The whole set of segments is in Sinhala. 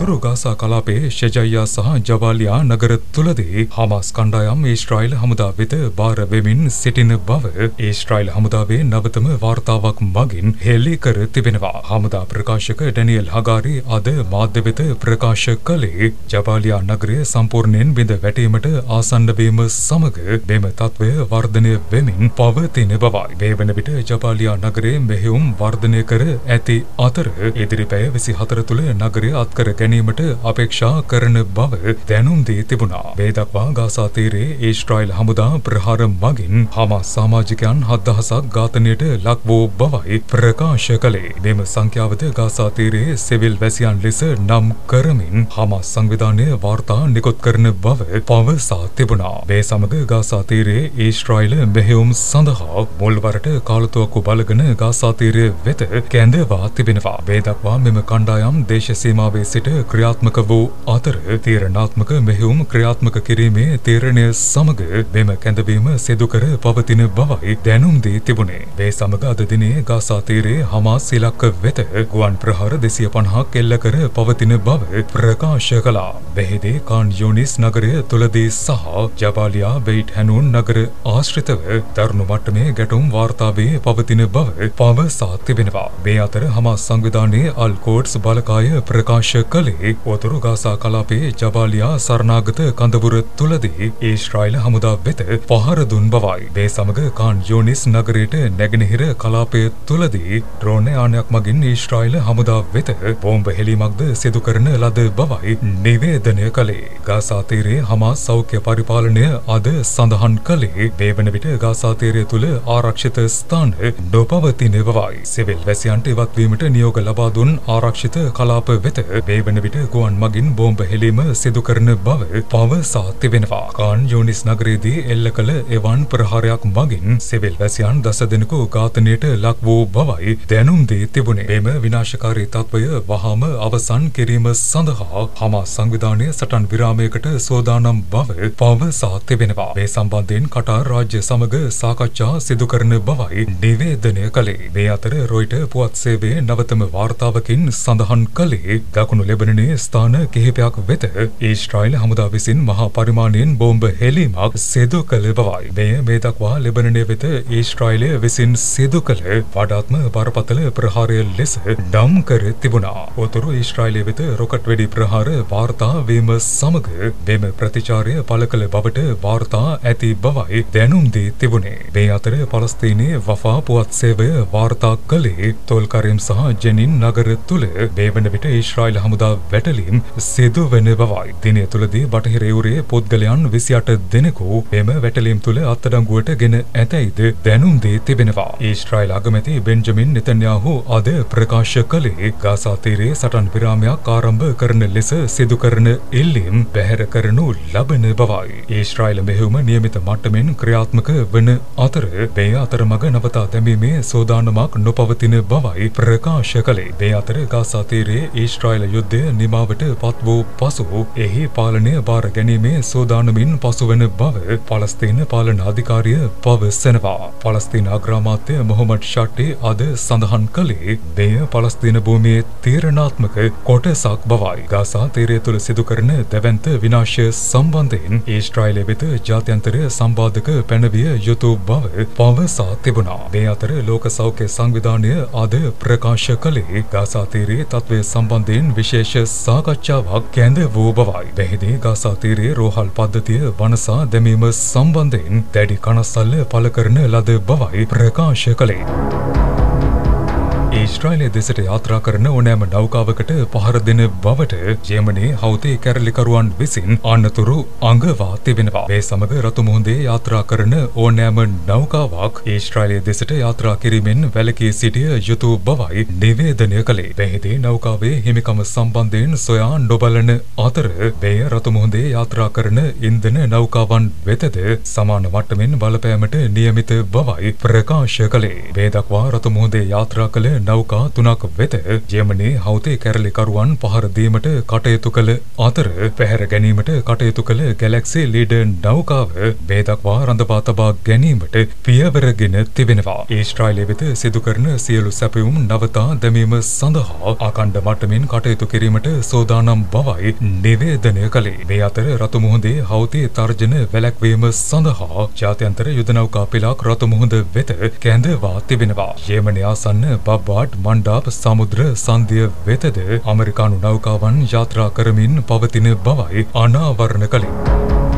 උතුරු ගාසා කලාපයේ ෂෙජයියා සහ ජබාලියා නගර තුලදී හමාස් කණ්ඩායම් ඊශ්‍රායල් හමුදා වෙත බාර වෙමින් සිටින බව ඊශ්‍රායල් හමුදාවේ නවතම වාර්තාවක් මගින් හෙළි කර තිබෙනවා. හමුදා ප්‍රකාශක ඩැනියල් හගාරි අද මාධ්‍ය වෙත ප්‍රකාශ කළේ ජබාලියා නගරය සම්පූර්ණයෙන් බිඳ වැටීමට ආසන්න වීම සමග මෙම තත්ත්වය වර්ධනය වෙමින් පවතින බවයි. මේ වන විට ජබාලියා නගරයේ මෙහෙයුම් වර්ධනය කර ඇති අතර ඉදිරි පැය 24 තුළ නගරය අත්කර ගැනීමට අපේක්ෂා කරන බව දැනුම් දී තිබුණා. මේ දක්වා ගාසා තීරයේ ඊශ්‍රායල් හමුදා ප්‍රහාර මගින් හමාස් සමාජිකයන් 7000ක් ඝාතනයට ලක් වූ බවයි ප්‍රකාශ කළේ. මෙම සංඛ්‍යාවද ගාසා තීරයේ සිවිල් වැසියන් ලෙස නම් කරමින් හමාස් සංවිධානය වාර්තා නිකුත් කරන බව පවසා තිබුණා. මේ සමග ගාසා තීරයේ ඊශ්‍රායල් මෙහෙයුම් සඳහා මුල්වරට කාලතුවක්කු බලගෙන ගාසා තීරය වෙත කැඳවා තිබෙනවා. මේ දක්වා මෙම කණ්ඩායම් දේශ සීමාවේ සිට ක්‍රියාත්මක වූ අතර තීරණාත්මක මෙහෙයුම් ක්‍රියාත්මක කිරීමේ තීරණය සමග මෙම කැඳවීම සිදු කර පවතින බවයි දැනුම් දී තිබුණේ. මේ සමග අද දිනේ ගාසා තීරයේ හමාස් ඉලක්ක වෙත ගුවන් ප්‍රහාර 250ක් එල්ල කර පවතින බව ප්‍රකාශ කළා. මෙහිදී කාන් යූනිස් නගරය තුලදී සහ ජබාලියා බෙයිට් හැනූන් නගර ආශ්‍රිතව දරුණු මට්ටමේ ගැටුම් වාර්තා වී පවතින බව පවසා තිබෙනවා. මේ අතර හමාස් සංවිධානයේ අල් කෝඩ්ස් බලකාය ප්‍රකාශ කළේ උතුරු ගාසා කලාපයේ ජබාලියා සරණාගත කඳවුර තුලදී ඊශ්‍රායල් හමුදා වෙත පහර දුන් බවයි. මේ සමග කාන් යූනිස් නගරයට නැගෙනහිර කලාපය තුලදී ඩ්‍රෝන් යානයක් මගින් ඊශ්‍රායල් හමුදා වෙත බෝම්බ හෙලීමක්ද සිදු කරන ලද බවයි නිවේදනය කළේ. ගාසා තීරයේ හමාස් සෞඛ්‍ය පරිපාලනය අද සඳහන් කළේ මේ වන විට ගාසා තීරය තුල ආරක්ෂිත ස්ථාන නොපවතින බවයි. සිවිල් වැසියන්ට ඉවත් වීමට නියෝග ලබා දුන් ආරක්ෂිත කලාප වෙත මේ වන විට ගුවන් මගින් බෝම්බ හෙලීම සිදු කරන බව පවසා තිබෙනවා. කාන් යූනිස් නගරයේදී එල්ල කළ එවන් ප්‍රහාරයක් මගින් සිවිල් වැසියන් 10 දෙනෙකු ඝාතනයට ලක් වූ බවයි දැනුම් දී තිබුණේ. මෙම විනාශකාරී තත්ත්වය වහාම අවසන් කිරීම සඳහා හමාස් සංවිධානය සටන් විරාමයකට සෝදානම් බව පවසා තිබෙනවා. මේ සම්බන්ධයෙන් කටාර් රාජ්‍ය සමග සාකච්ඡා සිදු කරන බවයි නිවේදනය කළේ. මේ අතර රොයිටර් පුවත් සේවයේ නවතම වාර්තාවකින් සඳහන් කළේ දකුණු ලෙබනනයේ ස්ථාන කිහිපයක් වෙත ඊශ්‍රායල් හමුදා විසින් මහා පරිමාණයෙන් බෝම්බ හෙලීමක් සිදු කළ බවයි. මෙය මේ දක්වා ලෙබනනය වෙත ඊශ්‍රායලය විසින් සිදු කළ වඩාත්ම බරපතල ප්‍රහාරය ලෙස නම් කර තිබුණා. උතුරු ඊශ්‍රායලය වෙත රොකට් වෙඩි ප්‍රහාර වාර්තා වීම සමග මෙම ප්‍රතිචාරය පළ කළ බවට වාර්තා ඇති බවයි දැනුම් දී තිබුණේ. මේ අතර පලස්තීනයේ වෆා පුවත් සේවය වාර්තා කළේ තොල්කරීම් සහ ජෙනින් නගර තුල මේ වන විට ඊශ්‍රායල් හමුදා වැටලීම් සිදු වන බවයි. දිනය තුලදී බටහිර යුරේ පුද්ගලයන් 28 දෙනෙකු මෙම වැටලීම් තුල අත්අඩංගුවට ගෙන ඇතැයිද දැනුම් දී තිබෙනවා. ඊශ්‍රායල් අගමැති බෙන්ජමින් නෙතන්යාහු අද ප්‍රකාශ කළේ ගාසා තීරයේ සටන් විරාමයක් ආරම්භ කරන ලෙස සිදු කරන ඉල්ලීම් බැහැර කරනු ලබන බවයි. ඊශ්‍රායල් මෙහෙයුම නියමිත මට්ටමින් ක්‍රියාත්මක වන අතර මේ අතරමඟ නවතා දැමීමේ සෝදානමක් නොපවතින බවයි ප්‍රකාශ කළේ. මේ අතර ගාසා තීරයේ ඊශ්‍රායල් යුද්ධය නිමාවට පත් වූ පසු එහි පාලනය බාර ගැනීමේ සෝදානමින් පසුවන බව පලස්තීන පාලන අධිකාරිය පවසනවා. පලස්තීන අග්‍රාමාත්‍ය මොහොමඩ් ෂට්ටි අද සඳහන් කළේ මෙය පලස්තීන භූමියේ තීරණාත්මක කොටසක් බවයි. ගාසා තීරය තුළ සිදු කරන දැවැන්ත විනාශය සම්බන්ධයෙන් ඊශ්‍රායලය වෙත ජාත්‍යන්තරය සම්බාධක පැනවිය යුතු බව පවසා තිබුණා. මේ අතර ලෝක සෞඛ්‍ය සංවිධානය අද ප්‍රකාශ කළේ ගාසා තීරයේ තත්ත්වය සම්බන්ධයෙන් විශේෂ සාකච්ඡාවක් කැඳ වූ බවයි. මෙහිදී ගාසා තීරයේ රෝහල් පද්ධතිය වනසා දැමීම සම්බන්ධයෙන් දැඩි කනස්සල්ල පළ කරන ලද බවයි ප්‍රකාශ කළේ. ඊශ්‍රායලය දෙසට යාත්‍රා කරන ඕනෑම නෞකාවකට පහර දෙන බවට ජර්මනී හවුති කැරලිකරුවන් විසින් අනතුරු අඟවා තිබෙනවා. මේ සමග රතු මුහුදේ යාත්‍රා කරන ඕනෑම නෞකාවක් ඊශ්‍රායලය දෙසට යාත්‍රා කිරීමෙන් වැළකී සිටිය යුතු බවයි නිවේදනය කළේ. මෙහිදී නෞකාවේ හිමිකම සම්බන්ධයෙන් සොයා නොබලන අතර මෙය රතු මුහුදේ යාත්‍රා කරන ඉන්ධන නෞකාවන් වෙතද සමාන මට්ටමින් බලපෑමට නියමිත බවයි ප්‍රකාශ කළේ. මේ දක්වා රතු මුහුදේ යාත්‍රා කළ නෞකා 3ක් වෙත යෙමනේ හවුතේ කැරලිකරුවන් පහර දීමට කටයුතු කළ අතර පැහැර ගැනීමට කටයුතු කළ ගැලැක්සි ලීඩර් නෞකාව මේ දක්වා රඳවා තබා ගැනීමට පියවරගෙන තිබෙනවා. ඊශ්‍රායලය වෙත සිදු කරන සියලු සැපයුම් නවතා දැමීම සඳහා අඛණ්ඩ මට්ටමින් කටයුතු කිරීමට සෝදානම් බවයි නිවේදනය කළේ. මේ අතර රතු මුහුදේ හවුතේ තර්ජන වැළැක්වීම සඳහා ජාත්‍යන්තර යුද නෞකා පිලක් රතු මුහුද වෙත කැඳවා තිබෙනවා. යෙමනයේ ආසන්න බබ්බාඩ් මණ්ඩාප් සමුද්‍ර සංධිය වෙතද ඇමරිකානු නෞකාවන් යාත්‍රා කරමින් පවතින බවයි අනාවරණ කළේ.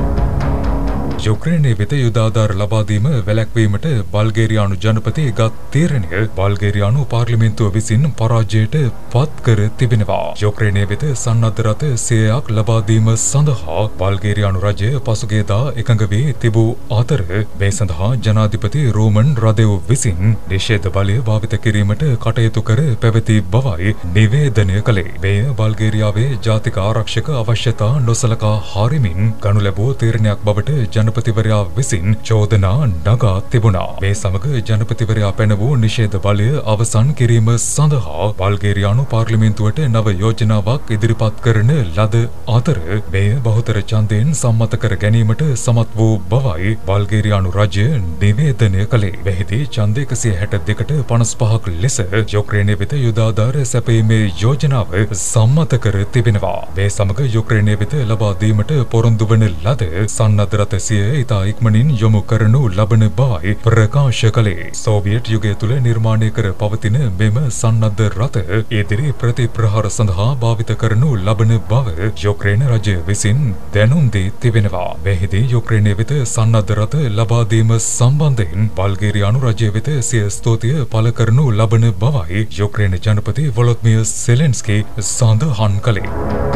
යුක්‍රේනයේ වෙත යුද ආධාර ලබා දීම වැළැක්වීමට බල්ගේරියානු ජනපති ගත් තීරණය බල්ගේරියානු පාර්ලිමේන්තුව විසින් පරාජයට පත් කර තිබෙනවා. යුක්‍රේනයේ වෙත සන්නද්ධ රථ 100ක් ලබා දීම සඳහා බල්ගේරියානු රජය පසුගියදා එකඟ වී තිබූ අතර මේ සඳහා ජනාධිපති රෝමන් රදෙව් විසින් නිෂේධ බලය භාවිත කිරීමට කටයුතු කර පැවති බවයි නිවේදනය කළේ. මෙය බල්ගේරියාවේ ජාතික ආරක්ෂක අවශ්‍යතා නොසලකා හරිමින් ගනු ලැබූ තීරණයක් බවට ජනපතිවරයා විසින් චෝදනා නගා තිබුණා. මේ සමග ජනපතිවරයා පැන වූ නිෂේධ බලය අවසන් කිරීම සඳහා බල්ගේරියානු පාර්ලිමේන්තුවට නව යෝජනාවක් ඉදිරිපත් කරන ලද අතර මෙය බහුතර ඡන්දයෙන් සම්මත කර ගැනීමට සමත් වූ බවයි බල්ගේරියානු රජය නිවේදනය කළේ. මෙහිදී ඡන්ද 162ට 55ක් ලෙස යුක්‍රේනය වෙත යුද ආධාර සැපයීමේ යෝජනාව සම්මත කර තිබෙනවා. මේ සමග යුක්‍රේනය වෙත ලබා දීමට පොරොන්දු වන ලද සන්නද්ධ රථ ඉතා ඉක්මනින් යොමු කරනු ලබන බවයි ප්‍රකාශ කළේ. සෝවියට් යුගය තුළ නිර්මාණය කර පවතින මෙම සන්නද්ධ රථ ඉදිරි ප්‍රතිප්‍රහාර සඳහා භාවිත කරනු ලබන බව යුක්‍රේන රජය විසින් දැනුම් දී තිබෙනවා. මෙහිදී යුක්‍රේනය වෙත සන්නද්ධ රථ ලබා දීම සම්බන්ධයෙන් බල්ගේරියානු රජය වෙත සිය ස්තුතිය පළ කරනු ලබන බවයි යුක්‍රේන ජනපති වොලොදිමිර් සෙලෙන්ස්කී සඳහන් කළේ.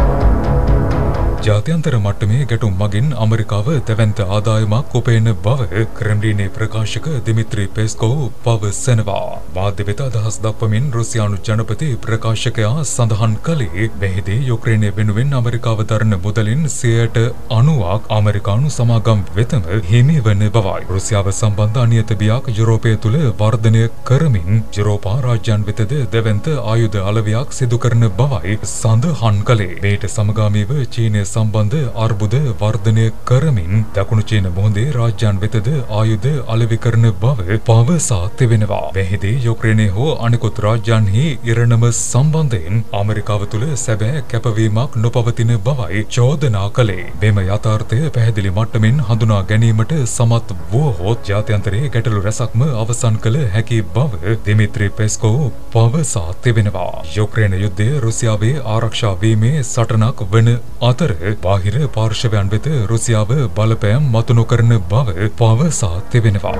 ජාත්‍යන්තර මට්ටමේ ගැටුම් මගින් ඇමරිකාව තැවැන්ත ආදායමක් උපයන බව ක්‍රෙම්ලිනේ ප්‍රකාශක දිමිත්‍රි පෙස්කෝව් පවසනවා. මාධ්‍ය වෙත අදහස් දක්වමින් රුසියානු ජනපති ප්‍රකාශකයා සඳහන් කළේ මෙහිදී යුක්‍රේනය වෙනුවෙන් ඇමරිකාව දරන මුදලින් 90% ඇමරිකානු සමාගම් වෙතම හිමි වන බවයි. රුසියාව සම්බන්ධ අනියත බියක් යුරෝපය තුළ වර්ධනය කරමින් යුරෝපා රාජ්‍යයන් වෙතද දැවැන්ත ආයුධ අලවයක් සිදු කරන බවයි සඳහන් කළේ. මේට සමගාමීව චීනය සම්බන්ධ අර්බුද වර්ධනය කරමින් දකුණු චීන මුහුදේ රාජ්‍යයන් වෙතද ආයුධ අලෙවි කරන බව පවසා තිබෙනවා. මෙහිදී යුක්‍රේනය හෝ අනෙකුත් රාජ්‍යයන්හි ඉරණම සම්බන්ධයෙන් ඇමරිකාව තුළ සැබෑ කැපවීමක් නොපවතින බවයි චෝදනා කළේ. මෙම යථාර්ථය පැහැදිලි මට්ටමින් හඳුනා ගැනීමට සමත් වුවහොත් ජාත්‍යන්තරයේ ගැටලු රැසක්ම අවසන් කළ හැකි බව දිමිත්‍රි පෙස්කෝව් පවසා තිබෙනවා. යුක්‍රේන යුද්ධය රුසියාවේ ආරක්ෂා වීමේ සටනක් වන අතර බාහිර පාර්ශවයන් වෙත රුසියාව බලපෑම් මතු නොකරන බව පවසා තිබෙනවා.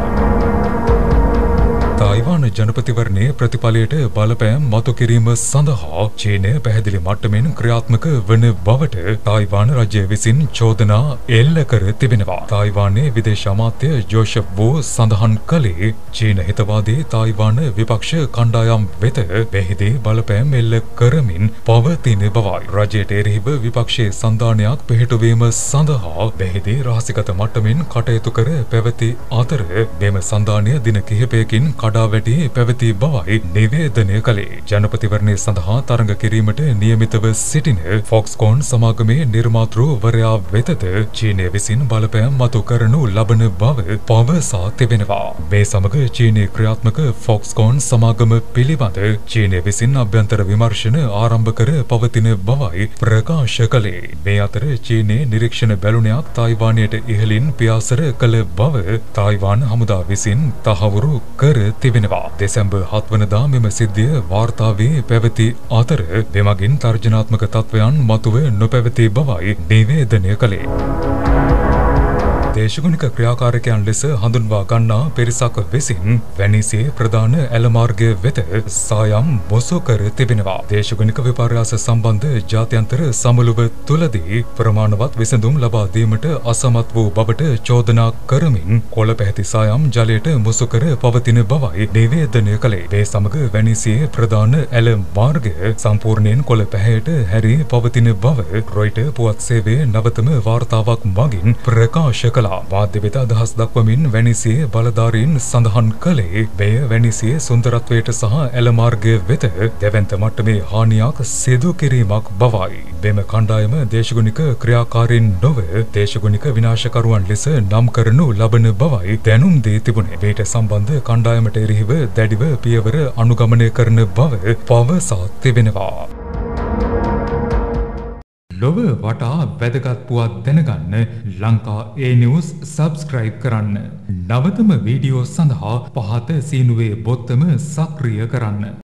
තායිවාන ජනපතිවරණයේ ප්‍රතිඵලයට බලපෑම් මතු කිරීම සඳහා චීනය පැහැදිලි මට්ටමින් ක්‍රියාත්මක වන බවට තායිවාන රජය විසින් චෝදනා එල්ල කර තිබෙනවා. තායිවානයේ විදේශ අමාත්‍ය ජෝෂප් වෝ සඳහන් කළේ චීන හිතවාදී තායිවාන විපක්ෂ කණ්ඩායම් වෙත මෙහිදී බලපෑම් එල්ල කරමින් පවතින බවයි. රජයට එරෙහිව විපක්ෂයේ සන්ධානයක් පිහිටුවීම සඳහා මෙහිදී රහසිගත මට්ටමින් කටයුතු කර පැවති අතර මෙම සන්ධානය දින කිහිපයකින් කඩා වැටි පැවති බවයි නිවේදනය කළේ. ජනපතිවරණය සඳහා තරඟ කිරීමට නියමිතව සිටින ෆොක්ස්කෝන් සමාගමේ නිර්මාතෘවරයා වෙතද චීනය විසින් බලපෑම් මතු කරනු ලබන බව පවසා තිබෙනවා. මේ සමග චීනයේ ක්‍රියාත්මක ෆොක්ස්කෝන් සමාගම පිළිබඳ චීනය විසින් අභ්‍යන්තර විමර්ශන ආරම්භ කර පවතින බවයි ප්‍රකාශ කළේ. මේ අතර චීනයේ නිරීක්ෂණ බැලුණයක් තායිවානයට ඉහළින් පියාසර කළ බව තායිවාන හමුදා විසින් තහවුරු කර තිබෙනවා. දෙසැම්බර් 7 වනදා මෙම සිද්ධිය වාර්තා වී පැවති අතර මෙමගින් තර්ජනාත්මක තත්වයන් මතුව නොපැවති බවයි නිවේදනය කළේ. දේශගුණික ක්‍රියාකාරකයන් ලෙස හඳුන්වා ගන්නා පිරිසක් විසින් වැනිසියේ ප්‍රධාන ඇල මාර්ගය වෙත සායම් මොසු කර තිබෙනවා. දේශගුණික විපර්යාස සම්බන්ධ ජාත්‍යන්තර සමුළුව තුලදී ප්‍රමාණවත් විසඳුම් ලබා දීමට අසමත් වූ බවට චෝදනා කරමින් කොළ පැහැති සායම් ජලයට මොසු කර පවතින බවයි නිවේදනය කළේ. මේ සමග වැනිසියේ ප්‍රධාන ඇල මාර්ගය සම්පූර්ණයෙන් කොළ පැහැයට හැරී පවතින බව රොයිටර් පුවත් සේවයේ නවතම වාර්තාවක් මගින් ප්‍රකාශ කළා. කළා. මාධ්‍ය වෙත අදහස් දක්වමින් වැනිසියේ බලධාරීන් සඳහන් කළේ මෙය වැනිසියේ සුන්දරත්වයට සහ ඇල මාර්ගය වෙත දැවැන්ත මට්ටමේ හානියක් සිදු කිරීමක් බවයි. මෙම කණ්ඩායම දේශගුණික ක්‍රියාකාරීන් නොව දේශගුණික විනාශකරුවන් ලෙස නම් කරනු ලබන බවයි දැනුම් දී තිබුණේ. මේට සම්බන්ධ කණ්ඩායමට එරෙහිව දැඩිව පියවර අනුගමනය කරන බව පවසා තිබෙනවා. ලොව වටා වැදගත් පුවත් දැනගන්න ලංකා ඒ නිවුස් සබ්ස්ක්‍රයිබ් කරන්න. නවතම වීඩියෝ සඳහා පහත සීනුවේ බොත්තම සක්‍රිය කරන්න.